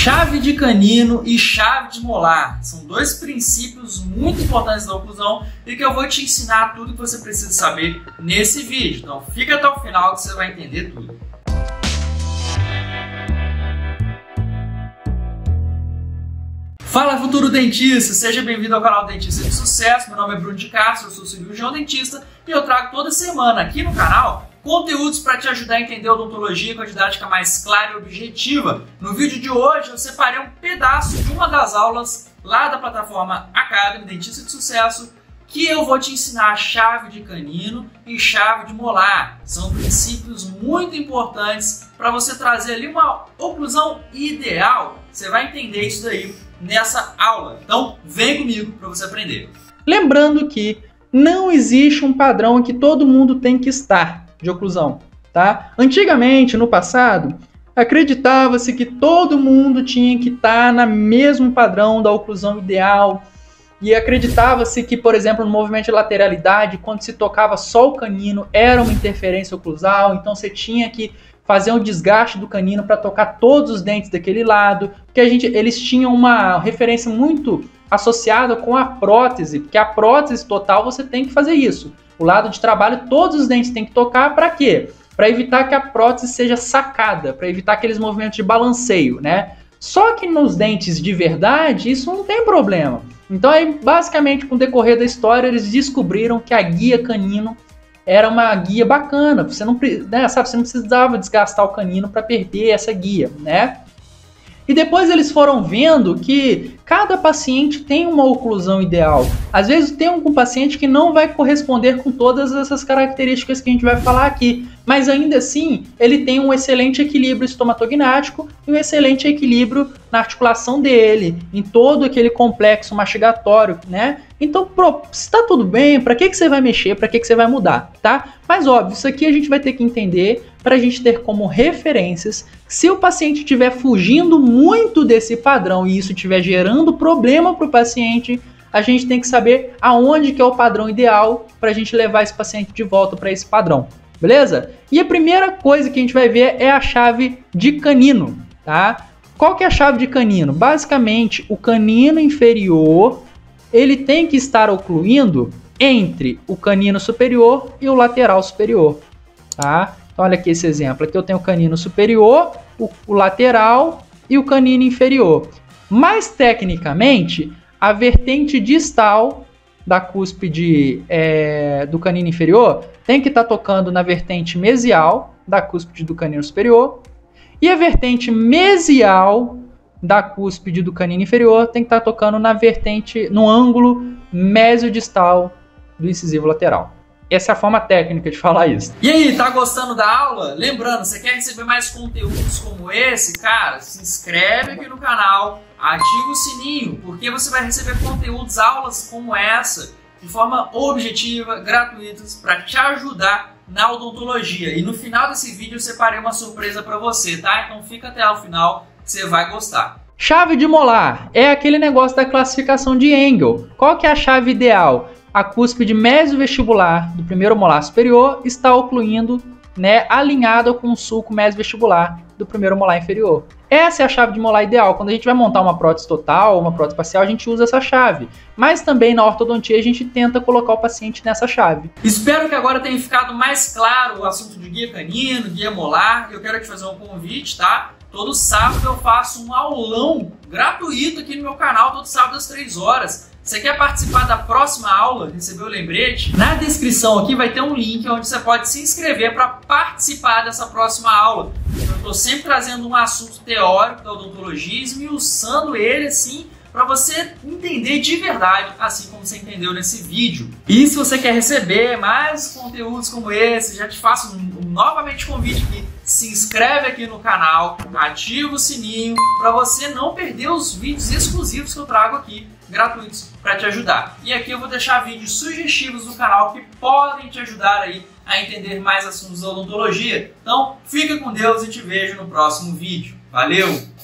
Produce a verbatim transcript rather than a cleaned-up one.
Chave de canino e chave de molar são dois princípios muito importantes da oclusão e que eu vou te ensinar tudo que você precisa saber nesse vídeo. Então fica até o final que você vai entender tudo. Fala, futuro dentista! Seja bem-vindo ao canal Dentista de Sucesso. Meu nome é Bruno de Castro, eu sou cirurgião dentista e eu trago toda semana aqui no canal conteúdos para te ajudar a entender a odontologia com a didática mais clara e objetiva. No vídeo de hoje eu separei um pedaço de uma das aulas lá da plataforma Academy Dentista de Sucesso que eu vou te ensinar a chave de canino e chave de molar. São princípios muito importantes para você trazer ali uma oclusão ideal. Você vai entender isso daí nessa aula. Então vem comigo para você aprender. Lembrando que não existe um padrão que todo mundo tem que estar de oclusão, tá? Antigamente, no passado, acreditava-se que todo mundo tinha que estar no mesmo padrão da oclusão ideal e acreditava-se que, por exemplo, no movimento de lateralidade, quando se tocava só o canino, era uma interferência oclusal, então você tinha que fazer um desgaste do canino para tocar todos os dentes daquele lado, porque a gente, eles tinham uma referência muito associada com a prótese, porque a prótese total você tem que fazer isso. O lado de trabalho, todos os dentes tem que tocar para quê? Para evitar que a prótese seja sacada, para evitar aqueles movimentos de balanceio, né? Só que nos dentes de verdade, isso não tem problema. Então, aí, basicamente, com o decorrer da história, eles descobriram que a guia canino era uma guia bacana. Você não, né, sabe, você não precisava desgastar o canino para perder essa guia, né? E depois eles foram vendo que cada paciente tem uma oclusão ideal. Às vezes tem um paciente que não vai corresponder com todas essas características que a gente vai falar aqui, mas ainda assim ele tem um excelente equilíbrio estomatognático e um excelente equilíbrio na articulação dele, em todo aquele complexo mastigatório, né? Então, se está tudo bem, para que, que você vai mexer, para que, que você vai mudar, tá? Mas óbvio, isso aqui a gente vai ter que entender para a gente ter como referências. Se o paciente estiver fugindo muito desse padrão e isso estiver gerando problema para o paciente, a gente tem que saber aonde que é o padrão ideal para a gente levar esse paciente de volta para esse padrão, beleza? E a primeira coisa que a gente vai ver é a chave de canino, tá? Qual que é a chave de canino? Basicamente, o canino inferior ele tem que estar ocluindo entre o canino superior e o lateral superior, tá? Então, olha aqui esse exemplo. Aqui eu tenho o canino superior, o, o lateral e o canino inferior. Mais tecnicamente, a vertente distal da cúspide é, do canino inferior tem que estar tá tocando na vertente mesial da cúspide do canino superior e a vertente mesial da cúspide do canino inferior tem que estar tá tocando na vertente, no ângulo mesiodistal do incisivo lateral. Essa é a forma técnica de falar isso. E aí, tá gostando da aula? Lembrando, você quer receber mais conteúdos como esse? Cara, se inscreve aqui no canal, ativa o sininho, porque você vai receber conteúdos, aulas como essa, de forma objetiva, gratuitas, para te ajudar na odontologia. E no final desse vídeo eu separei uma surpresa para você, tá? Então fica até o final que você vai gostar. Chave de molar é aquele negócio da classificação de Engel. Qual que é a chave ideal? A cúspide mesovestibular do primeiro molar superior está ocluindo, né, alinhada com o sulco mesovestibular do primeiro molar inferior. Essa é a chave de molar ideal. Quando a gente vai montar uma prótese total, uma prótese parcial, a gente usa essa chave. Mas também na ortodontia a gente tenta colocar o paciente nessa chave. Espero que agora tenha ficado mais claro o assunto de guia canino, guia molar. Eu quero te fazer um convite, tá? Todo sábado eu faço um aulão gratuito aqui no meu canal, todo sábado às três horas. Você quer participar da próxima aula, receber o lembrete? Na descrição aqui vai ter um link onde você pode se inscrever para participar dessa próxima aula. Eu estou sempre trazendo um assunto teórico da odontologia, esmiuçando ele assim, para você entender de verdade, assim como você entendeu nesse vídeo. E se você quer receber mais conteúdos como esse, já te faço um, um, novamente convite aqui. Se inscreve aqui no canal, ativa o sininho para você não perder os vídeos exclusivos que eu trago aqui, gratuitos, para te ajudar. E aqui eu vou deixar vídeos sugestivos no canal que podem te ajudar aí a entender mais assuntos da odontologia. Então, fica com Deus e te vejo no próximo vídeo. Valeu!